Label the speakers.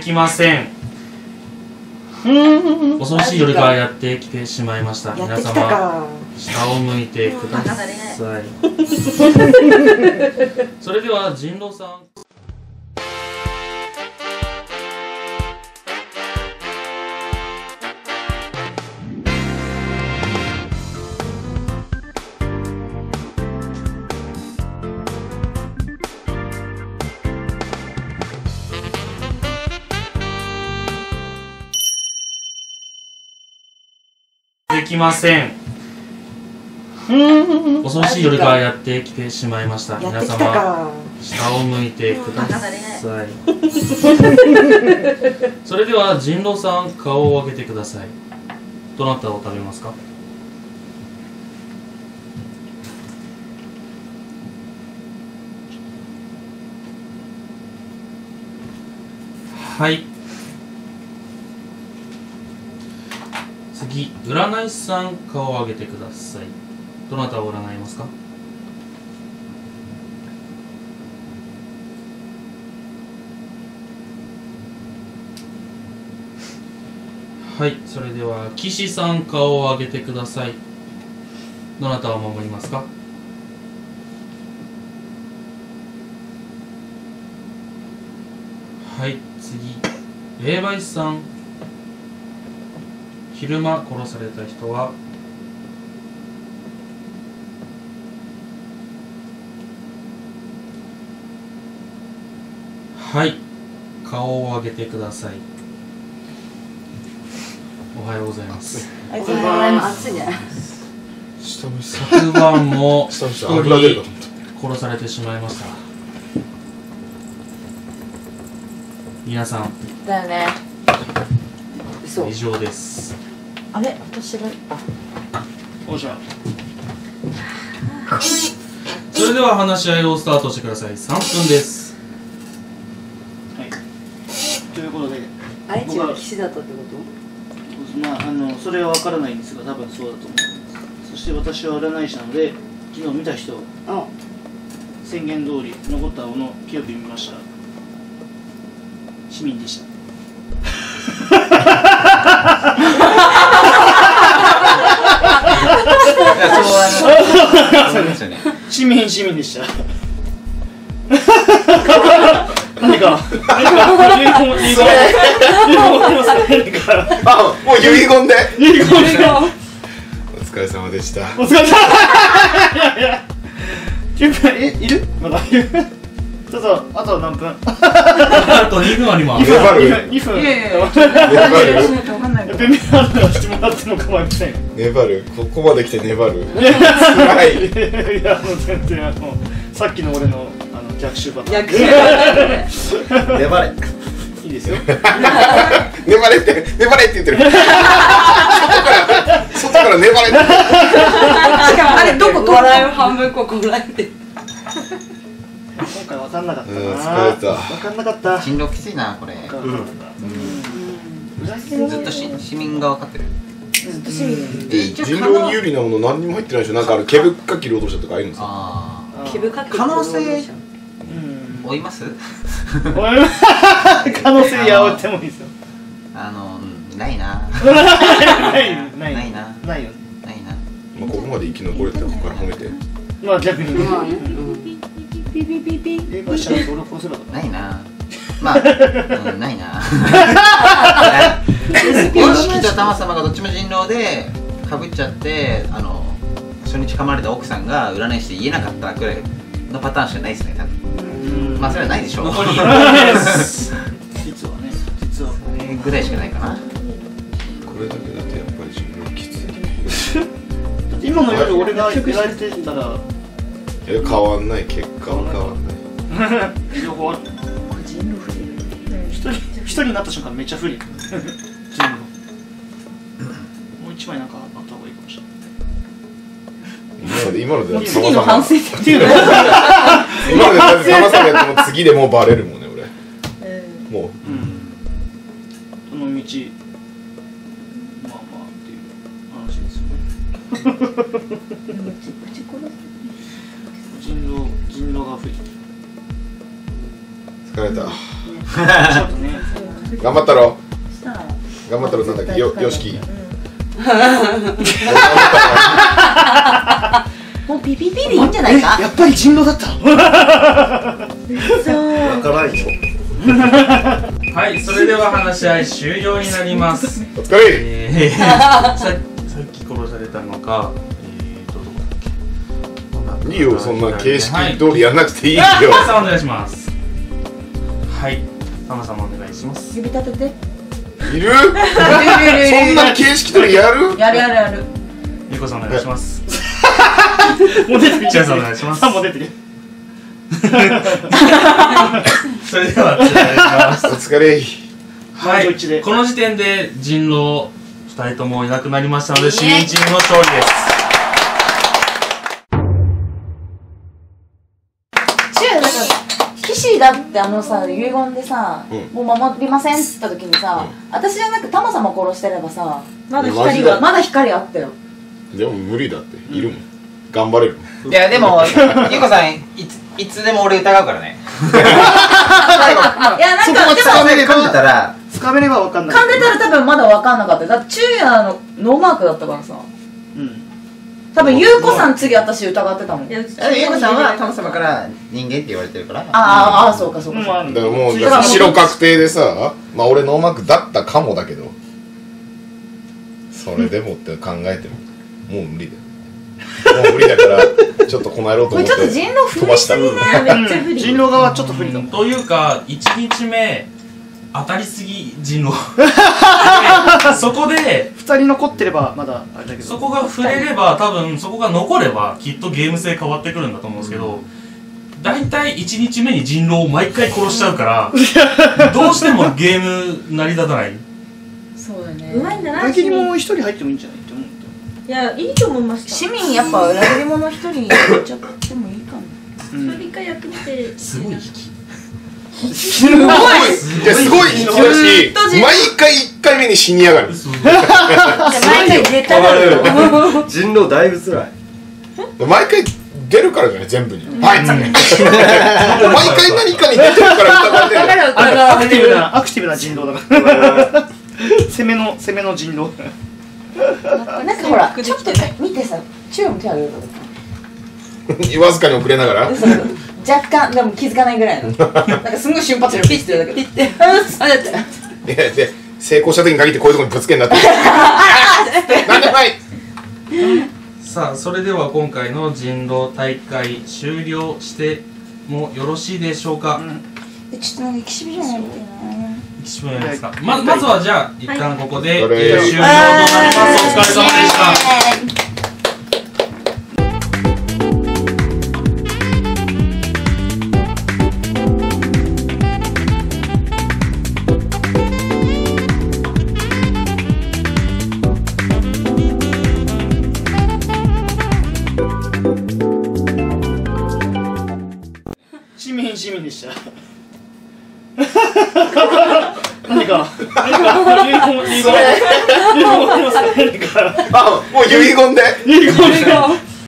Speaker 1: きません。恐ろしい夜がやってきてしまいました。皆様、下を向いてください。それでは人狼さん。できません。恐ろしい夜がやってきてしまいました。皆様、下を向いてください。それでは人狼さん、顔を上げてください。どなたを食べますか？はい。次、占い師さん、顔を上げてください。どなたを占いますか？はい、それでは騎士さん、顔を上げてください。どなたを守りますか？はい、次、霊媒師さん。昼間殺された人ははい、顔を上げてください。おはようございます。
Speaker 2: おはようございます。暑いね。
Speaker 1: 昨晩も一人殺されてしまいました。皆さん
Speaker 2: だよね。
Speaker 1: 以上です。
Speaker 2: あれ、私が
Speaker 3: おじゃ。
Speaker 1: それでは話し合いをスタートしてください。3分です。
Speaker 3: はい。ということで、
Speaker 2: 愛知が騎士だったってこと？
Speaker 3: まあそれは分からないんですが、多分そうだと思います。そして私は占い師なので、昨日見た人、宣言通り残ったものを清く見ました。市民でした。市民でした。何か
Speaker 4: もう遺言でお疲れ様でした。
Speaker 3: お疲れ様。いる？まだいる？ちょっとあと何分？
Speaker 1: あと2分あります。
Speaker 3: 2分。いやペンミラーしてもらっても構いません。
Speaker 4: 粘る。ここまで来て粘る。
Speaker 3: いや全然さっきの俺の逆襲パターン。
Speaker 4: 粘れ。
Speaker 3: いいですよ。
Speaker 4: 粘れって言ってる。外から粘れって。
Speaker 2: しかもあれどこ笑いを半分こらえて。
Speaker 3: 今回分かんなかったな。
Speaker 4: 疲れた。
Speaker 3: 分かんなかった。
Speaker 5: 人狼きついなこれ。ずっと市民が分かってる。
Speaker 4: 人狼に有利なもの何にも入ってないでしょ。なんか毛深き労働者とかああいうのさ。
Speaker 5: 可能性追います？
Speaker 3: 可能性やってもいいですよ。
Speaker 5: ないな。
Speaker 3: ないな。ないよ。
Speaker 5: ないな。
Speaker 4: まあここまで生き残れてここから褒めて。
Speaker 3: まあ逆に。ピピピピ。
Speaker 5: ないな。まあないな。五色と玉様がどっちも人狼でかぶっちゃって初日噛まれた奥さんが占い師で言えなかったくらいのパターンしかないですね多分。まあそれはないでしょう。
Speaker 3: 実はね
Speaker 5: これぐらいしかないかな。
Speaker 4: これだけだとやっぱり人狼きつい。
Speaker 3: 今の夜俺がやられてたら
Speaker 4: 変わんない。結果は変わんない。
Speaker 3: 両方ある。一人になった瞬間めっちゃ不利。もう一枚なんかあった方がいいかもしれない。
Speaker 4: 今ので
Speaker 2: 次の反省っていうの。
Speaker 4: 今ので玉さんやっても次でもうバレるもんね俺。もう。
Speaker 3: この道まあまあっていう話ですよね。人狼が増えてる。
Speaker 4: 疲れた。
Speaker 3: ちょっとね。
Speaker 4: 頑張ったろ。頑張ったろ。なんだっけ、よしき。
Speaker 2: もうピピピでいいんじゃないか。
Speaker 3: やっぱり人狼だった。
Speaker 4: わからんよ。
Speaker 1: はい、それでは話し合い終了になります。
Speaker 4: お疲れ。
Speaker 1: さっき殺されたのが、どこだっけ。
Speaker 4: いいよ、そんな形式通りやんなくていいよ。
Speaker 1: さんお願いします。はい、タマさんもお願いします。
Speaker 2: 指立てて。
Speaker 4: いる？そんな形式通りやる？
Speaker 2: やるやるやる。
Speaker 1: ゆうこさんお願いします。
Speaker 3: もう出てる。
Speaker 1: チアさんお願いします。
Speaker 3: もう出てる。
Speaker 1: それではお願いします。
Speaker 4: お疲れ。
Speaker 1: はい、この時点で人狼2人ともいなくなりましたので、市民チームの勝利です。
Speaker 2: 騎士だってさ、遺言でさ、もう守りませんって言った時にさ、私じゃなくタマ様殺してればさ、まだ光あったよ。で
Speaker 4: も無理だって、いるもん。頑張れる。
Speaker 5: いやでもゆうこさんいつでも俺疑うからね。い
Speaker 2: やなんかでも
Speaker 5: 噛んでたら
Speaker 3: つかめれば分かんない。
Speaker 2: 噛んでたら多分まだ分かんなかった。だって昼夜のノーマークだったからさ。多分ゆうこさん次私疑ってたもん。ゆう
Speaker 5: こさんはタマ様から人間って言われてるから。
Speaker 2: ああそうかそうか。
Speaker 4: だからもう白確定でさ、まあ俺ノーマークだったかもだけど、それでもって考えてももう無理だよ。もう無理だからちょっとこの野郎と思って
Speaker 2: ちょっと人狼
Speaker 4: 飛ばした。
Speaker 2: めっちゃ不利。
Speaker 3: 人狼側はちょっと不利だもん。
Speaker 1: というか1日目当たりすぎ人狼。そこで
Speaker 3: 2人残ってればまだあれだけど、
Speaker 1: そこが触れれば多分そこが残ればきっとゲーム性変わってくるんだと思うんですけど、大体1日目に人狼を毎回殺しちゃうからどうしてもゲーム成り立たない。
Speaker 2: そうだね。
Speaker 6: うまいんだな。
Speaker 3: 裏切り者1人入ってもいいんじゃないって思う。
Speaker 6: いや、いいと思いました。
Speaker 2: 市民やっぱ裏切り者1人やっちゃってもいいかな。
Speaker 6: それ一回やってみて。
Speaker 1: すごい引き。
Speaker 2: すごい。
Speaker 4: いやすごい引きだし、毎回1回目に死にやがる。
Speaker 2: 毎回出たがる。
Speaker 7: 人狼だいぶ辛い。
Speaker 4: 毎回出るからじゃない、全部に。はいっつって。毎回何かに出てるから疑われてる。
Speaker 3: アクティブな人狼だから攻めの人狼。
Speaker 2: なんかほら、ちょっと見てさ、中も手あげると
Speaker 4: わずかに遅れながら
Speaker 2: 若干、でも気づかないぐらいの。なんかすごい瞬発力ピッてやるだけど。ピッて。あれだって。
Speaker 4: で、成功した時に限ってこういうところにぶつけになってる。なんでもない。
Speaker 1: さあ、それでは今回の人狼大会終了してもよろしいでしょうか。
Speaker 2: ちょっとなんかエキシビジョンやりたいな。
Speaker 1: エキシビジョンやりますか。まずはじゃあ一旦ここで終了となります。お疲れ様でした。
Speaker 3: 市民でした。何か
Speaker 4: あ、もう遺言で。